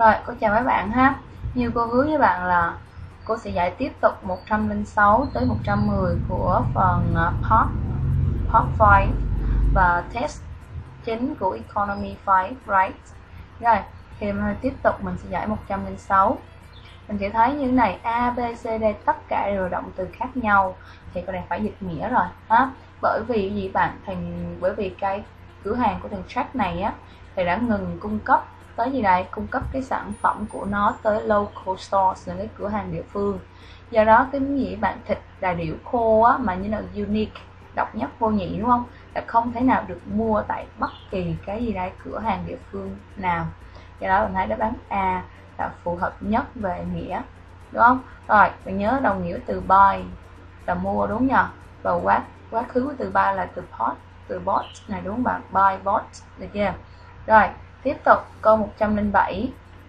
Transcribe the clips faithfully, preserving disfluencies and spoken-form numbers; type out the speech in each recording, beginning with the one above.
Rồi, cô chào các bạn ha. Như cô hứa với bạn là cô sẽ dạy tiếp tục một trăm lẻ sáu tới một trăm mười của phần part part năm và test chính của economy năm, right? Rồi, thì mình tiếp tục mình sẽ giải một trăm lẻ sáu. Mình sẽ thấy như thế này, A, B, C, D tất cả đều là động từ khác nhau thì cái này phải dịch nghĩa rồi ha. Bởi vì gì bạn? Thì bởi vì cái cửa hàng của thằng Jack này á thì đã ngừng cung cấp tới gì đây, cung cấp cái sản phẩm của nó tới local stores, là cái cửa hàng địa phương. Do đó cái gì bạn, thịt đà điểu khô á, mà như là unique, độc nhất vô nhị đúng không, là không thể nào được mua tại bất kỳ cái gì đây cửa hàng địa phương nào. Do đó mình thấy đáp án A là phù hợp nhất về nghĩa, đúng không? Rồi mình nhớ đồng nghĩa từ buy là mua, đúng nhờ, và quá quá khứ của từ buy là từ bought, từ bought này, đúng không bạn? Buy, bought, được chưa? Rồi tiếp tục câu một trăm lẻ bảy.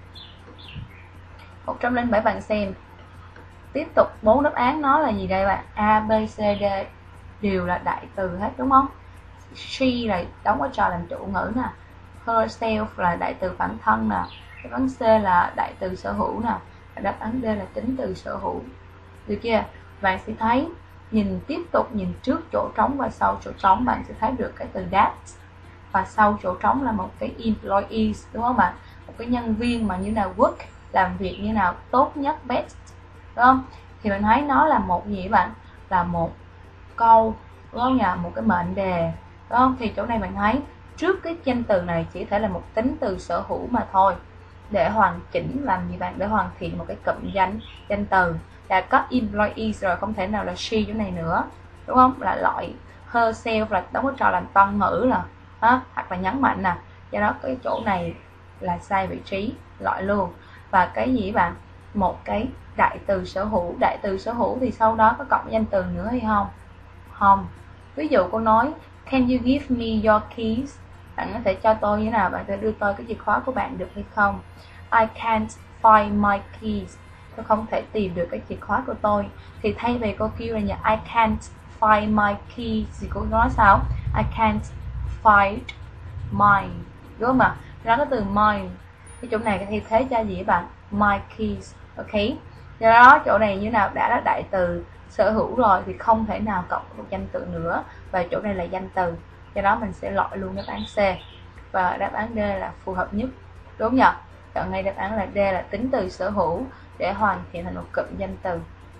một trăm lẻ bảy bạn xem. Tiếp tục bốn đáp án nó là gì đây bạn? A, B, C, D đều là đại từ hết, đúng không? She là đóng vai trò làm chủ ngữ nè, herself là đại từ bản thân nè, đáp án C là đại từ sở hữu nè, và đáp án D là tính từ sở hữu. Được chưa? Bạn sẽ thấy, nhìn tiếp tục nhìn trước chỗ trống và sau chỗ trống, bạn sẽ thấy được cái từ that, và sau chỗ trống là một cái employees, đúng không bạn? Một cái nhân viên mà như nào work, làm việc như nào tốt nhất, best, đúng không? Thì mình thấy nó là một gì bạn? Là một câu, đúng không nhỉ? Một cái mệnh đề, đúng không? Thì chỗ này bạn thấy trước cái danh từ này chỉ thể là một tính từ sở hữu mà thôi. Để hoàn chỉnh làm gì bạn? Để hoàn thiện một cái cụm danh danh từ là có employees rồi, không thể nào là she chỗ này nữa, đúng không? Là loại herself là đóng vai trò làm tân ngữ là ha, hoặc là nhấn mạnh nè. Do đó cái chỗ này là sai vị trí, loại luôn. Và cái gì bạn? Một cái đại từ sở hữu. Đại từ sở hữu thì sau đó có cộng danh từ nữa hay không? Không. Ví dụ cô nói can you give me your keys? Bạn có thể cho tôi như thế nào? Bạn sẽ đưa tôi cái chìa khóa của bạn được hay không? I can't find my keys. Tôi không thể tìm được cái chìa khóa của tôi. Thì thay vì cô kêu là nhà I can't find my keys thì cô nói sao? I can't find mine, đúng không ạ? Đó cái từ mine, cái chỗ này thay thế cho gì bạn? My keys, ok? Do đó chỗ này như nào, đã là đại từ sở hữu rồi thì không thể nào cộng một danh từ nữa, và chỗ này là danh từ. Do đó mình sẽ loại luôn đáp án C, và đáp án D là phù hợp nhất, đúng nhỉ? Chọn ngay đáp án là D là tính từ sở hữu để hoàn thiện thành một cụm danh từ.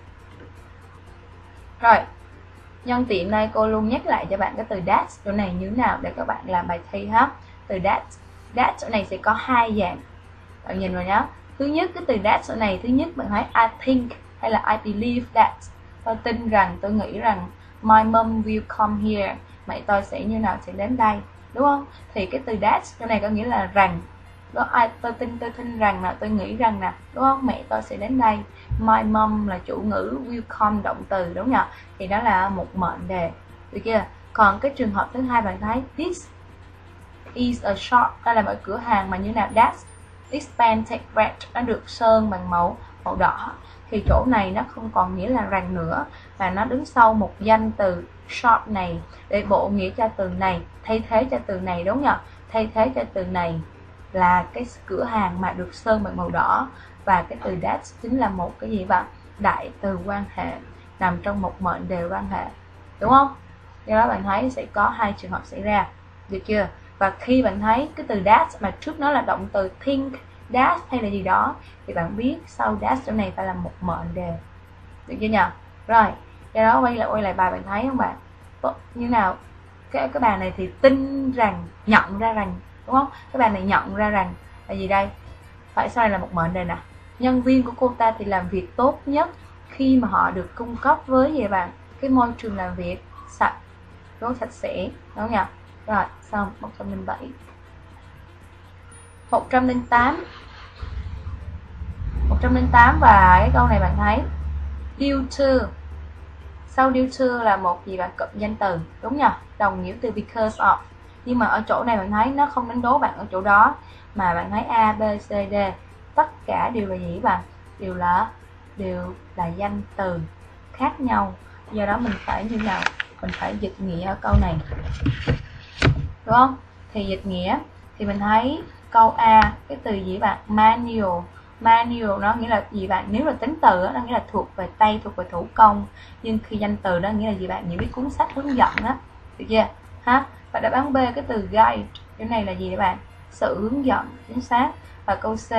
Rồi, nhân tiện đây cô luôn nhắc lại cho bạn cái từ that chỗ này như thế nào để các bạn làm bài thi ha. Từ that, that chỗ này sẽ có hai dạng, bạn nhìn vào nhé. Thứ nhất, cái từ that chỗ này, thứ nhất bạn thấy I think hay là I believe that, tôi tin rằng, tôi nghĩ rằng. My mom will come here, mẹ tôi sẽ như nào, sẽ đến đây, đúng không? Thì cái từ that chỗ này có nghĩa là rằng, đó, I, tôi tin, tôi tin rằng là tôi nghĩ rằng nè, đúng không? Mẹ tôi sẽ đến đây. My mom là chủ ngữ, will come động từ, đúng nhỉ? Thì đó là một mệnh đề, được chưa? Còn cái trường hợp thứ hai bạn thấy this is a shop, đây là một cửa hàng mà như nào, that is painted red, nó được sơn bằng màu màu đỏ. Thì chỗ này nó không còn nghĩa là rằng nữa, mà nó đứng sau một danh từ shop này để bổ nghĩa cho từ này, thay thế cho từ này, đúng nhỉ? Thay thế cho từ này là cái cửa hàng mà được sơn bằng màu đỏ, và cái từ that chính là một cái gì bạn? Đại từ quan hệ nằm trong một mệnh đề quan hệ, đúng không? Do đó bạn thấy sẽ có hai trường hợp xảy ra, được chưa? Và khi bạn thấy cái từ that mà trước nó là động từ think, that hay là gì đó, thì bạn biết sau that chỗ này phải là một mệnh đề, được chưa nhỉ? Rồi, do đó quay lại quay lại bài, bạn thấy không bạn? Như nào? Cái cái bài này thì tin rằng, nhận ra rằng, đúng không? Cái bài này nhận ra rằng là gì đây? Phải sai là một mệnh đề nè. Nhân viên của cô ta thì làm việc tốt nhất khi mà họ được cung cấp với gì bạn? Cái môi trường làm việc sạch, đúng không? Sạch sẽ, đúng không nhỉ? Rồi, xong một trăm lẻ bảy. một trăm lẻ tám. một trăm lẻ tám và cái câu này bạn thấy due to, sau due to là một gì bạn? Cụm danh từ, đúng nhỉ? Đồng nghĩa từ because of. Nhưng mà ở chỗ này bạn thấy nó không đánh đố bạn ở chỗ đó, mà bạn thấy A, B, C, D tất cả đều là gì bạn? Đều là đều là danh từ khác nhau. Do đó mình phải như nào? Mình phải dịch nghĩa ở câu này, đúng không? Thì dịch nghĩa thì mình thấy câu A cái từ gì bạn? Manual. Manual nó nghĩa là gì bạn? Nếu là tính từ đó, nó nghĩa là thuộc về tay, thuộc về thủ công. Nhưng khi danh từ đó nghĩa là gì bạn? Những cái cuốn sách hướng dẫn đó, được chưa? Ha? Và đáp án B cái từ guide, cái này là gì các bạn? Sự hướng dẫn, chính xác. Và câu C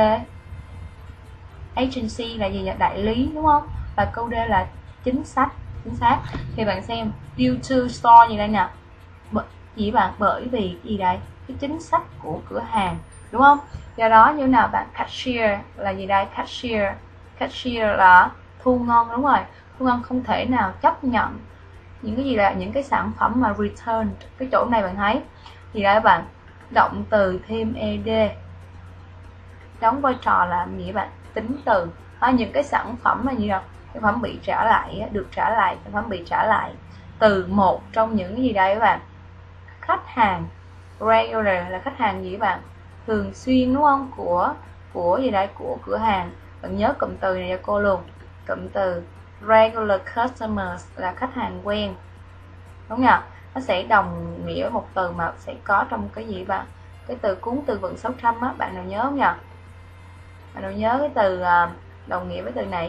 agency là gì? Đại lý, đúng không? Và câu D là chính sách, chính xác. Thì bạn xem due to store gì đây nè, gì bạn? Bởi vì gì đây? Cái chính sách của cửa hàng, đúng không? Do đó như nào bạn? Cashier là gì đây? Cashier cashier là thu ngân, đúng rồi. Thu ngân không thể nào chấp nhận những cái gì là những cái sản phẩm mà return. Cái chỗ này bạn thấy gì đây bạn? Động từ thêm ed đóng vai trò là gì bạn? Tính từ. À, những cái sản phẩm là gì đâu? Sản phẩm bị trả lại, được trả lại, sản phẩm bị trả lại từ một trong những cái gì đây các bạn? Khách hàng regular là khách hàng gì các bạn? Thường xuyên, đúng không? Của của gì đây? Của cửa hàng. Bạn nhớ cụm từ này cho cô luôn. Cụm từ regular customers là khách hàng quen, đúng nhỉ? Nó sẽ đồng nghĩa với một từ mà sẽ có trong cái gì bạn? Cái từ cuốn từ vựng sáu trăm á, bạn nào nhớ không nhỉ? Bạn nào nhớ cái từ đồng nghĩa với từ này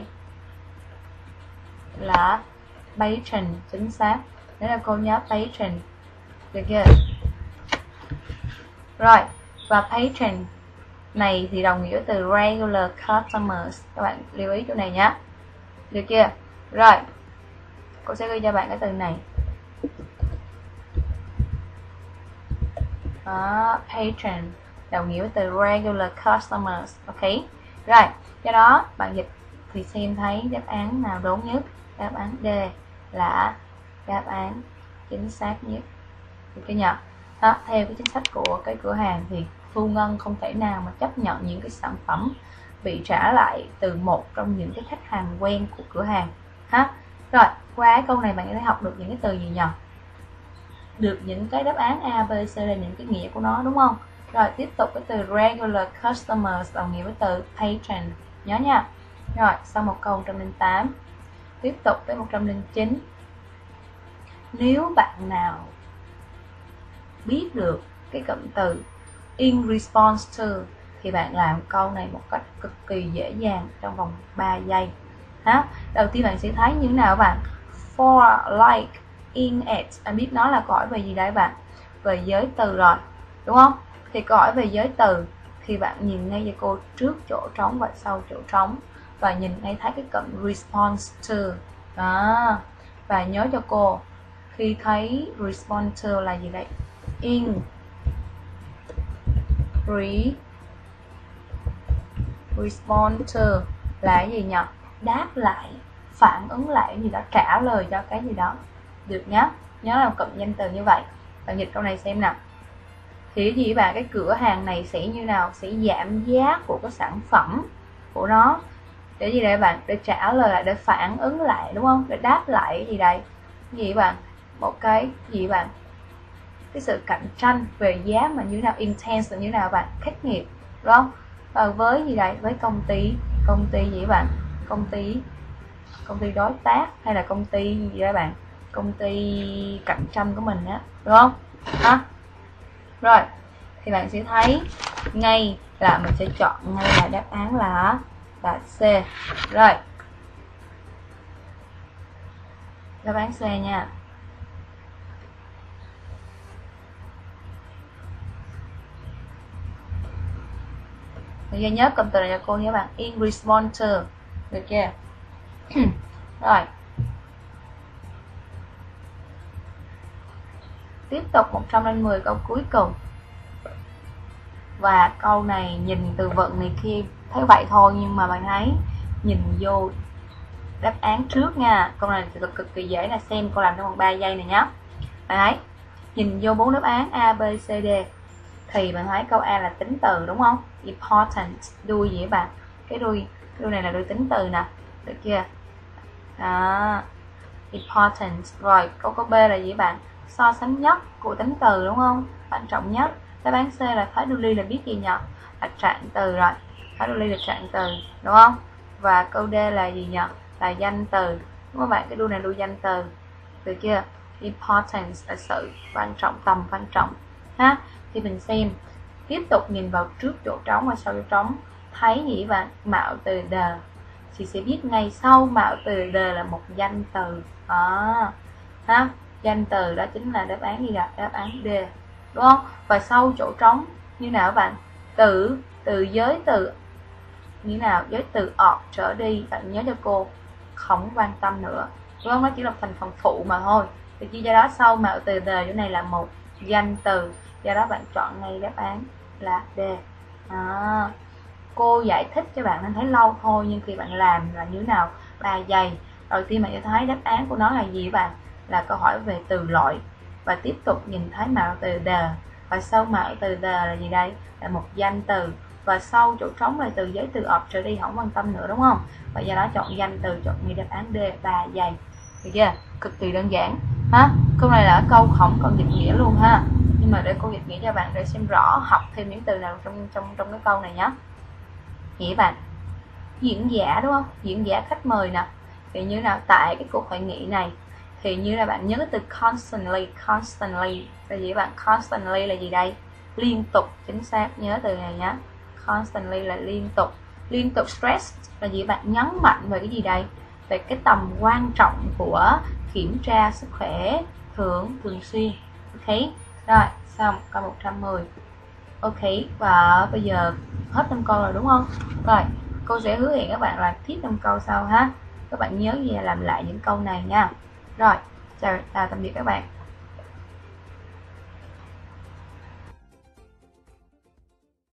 là patron, chính xác. Đấy là cô nhớ patron, được chưa? Rồi, và patron này thì đồng nghĩa với từ regular customers, các bạn lưu ý chỗ này nhé, được chưa? Rồi, cô sẽ ghi cho bạn cái từ này. Đó, patron đồng nghĩa với từ regular customers, ok. Rồi, do đó bạn dịch thì xem thấy đáp án nào đúng nhất. Đáp án D là đáp án chính xác nhất, được chưa nhỉ? Đó, theo cái chính sách của cái cửa hàng thì thu ngân không thể nào mà chấp nhận những cái sản phẩm bị trả lại từ một trong những cái khách hàng quen của cửa hàng ha. Rồi, qua câu này bạn sẽ học được những cái từ gì nhỉ? Được những cái đáp án A, B, C là những cái nghĩa của nó, đúng không? Rồi tiếp tục cái từ regular customers đồng nghĩa với từ patron, nhớ nha. Rồi sau một câu một trăm lẻ tám, tiếp tục với một trăm lẻ chín. Nếu bạn nào biết được cái cụm từ in response to thì bạn làm câu này một cách cực kỳ dễ dàng trong vòng ba giây ha. Đầu tiên bạn sẽ thấy như thế nào bạn? For, like, in, at. Anh biết nó là câu hỏi về gì đấy bạn? Về giới từ rồi, đúng không? Thì câu hỏi về giới từ thì bạn nhìn ngay cho cô trước chỗ trống và sau chỗ trống, và nhìn ngay thấy cái cụm response to đó. Và nhớ cho cô khi thấy response to là gì đấy? In re respond to là cái gì nhỉ? Đáp lại, phản ứng lại cái gì đó, trả lời cho cái gì đó, được nhá. Nhớ là cụm danh từ như vậy. Bạn dịch câu này xem nào. Thì cái gì bạn? Cái cửa hàng này sẽ như nào? Sẽ giảm giá của cái sản phẩm của nó để gì đây bạn? Để trả lời lại, để phản ứng lại, đúng không? Để đáp lại cái gì đây? Cái gì bạn? Một cái gì bạn? Cái sự cạnh tranh về giá mà như nào? Intense là như nào bạn? Khắc nghiệt, đúng không? Và với gì đây? Với công ty, công ty gì bạn? Công ty công ty đối tác hay là công ty gì đó bạn? Công ty cạnh tranh của mình á, đúng không? À, rồi thì bạn sẽ thấy ngay là mình sẽ chọn ngay là đáp án là là C. Rồi đáp án C nha. Bây giờ nhớ cụm từ này cho cô nhé bạn, in response to, được chưa? Rồi tiếp tục một trăm lẻ mười câu cuối cùng. Và câu này nhìn từ vựng này kia thấy vậy thôi, nhưng mà bạn thấy nhìn vô đáp án trước nha. Câu này cực cực kỳ dễ, là xem cô làm trong vòng ba giây này nhé. Bạn thấy nhìn vô bốn đáp án A, B, C, D thì bạn thấy câu A là tính từ, đúng không? Important, đuôi gì bạn? Cái đuôi, cái đuôi này là đuôi tính từ nè, được chưa? À, important. Rồi câu câu B là gì bạn? So sánh nhất của tính từ, đúng không? Quan trọng nhất. Đáp án C là thái độ ly là biết gì nhỉ? Là trạng từ rồi. Thái độ ly là trạng từ, đúng không? Và câu D là gì nhỉ? Là danh từ. Đúng không bạn? Cái đuôi này đuôi danh từ, được chưa? Importance là sự quan trọng, tầm quan trọng ha. Thì mình xem Tiếp tục nhìn vào trước chỗ trống và sau chỗ trống, thấy gì bạn? Mạo từ the, thì sẽ biết ngay sau mạo từ the là một danh từ. À, ha, danh từ đó chính là đáp án gì ạ? Đáp án D, đúng không? Và sau chỗ trống như nào bạn? Từ từ giới từ như nào? Giới từ ọt trở đi, bạn nhớ cho cô, không quan tâm nữa, đúng không? Nó chỉ là thành phần phụ mà thôi. Thì do đó sau mạo từ the chỗ này là một danh từ, do đó bạn chọn ngay đáp án là D. À, cô giải thích cho bạn nên thấy lâu thôi, nhưng khi bạn làm là như thế nào? Ba giây. Đầu tiên bạn sẽ thấy đáp án của nó là gì bạn? Là câu hỏi về từ loại. Và tiếp tục nhìn thấy mạo từ the, và sau mạo từ the là gì đây? Là một danh từ, và sau chỗ trống là từ giới từ ọp trở đi, không quan tâm nữa, đúng không? Và do đó chọn danh từ, chọn ngay đáp án D. Ba giây, được chưa? Cực kỳ đơn giản ha. Câu này là câu không cần dịch nghĩa luôn ha, nhưng mà để cô dịch nghĩa cho bạn để xem rõ, học thêm những từ nào trong trong trong cái câu này nhé. Nghĩa bạn, diễn giả đúng không? Diễn giả khách mời nè, thì như nào? Tại cái cuộc hội nghị này thì như là bạn nhớ cái từ constantly. Constantly là gì bạn? Constantly là gì đây? Liên tục, chính xác, nhớ từ này nhé. Constantly là liên tục. Liên tục. Stress là gì bạn? Nhấn mạnh về cái gì đây? Về cái tầm quan trọng của kiểm tra sức khỏe thường thường xuyên. Ok, rồi xong câu một trăm mười. Ok, và bây giờ hết năm câu rồi đúng không? Rồi cô sẽ hứa hẹn các bạn là tiếp năm câu sau ha. Các bạn nhớ gì là làm lại những câu này nha. Rồi chào, chào tạm biệt các bạn.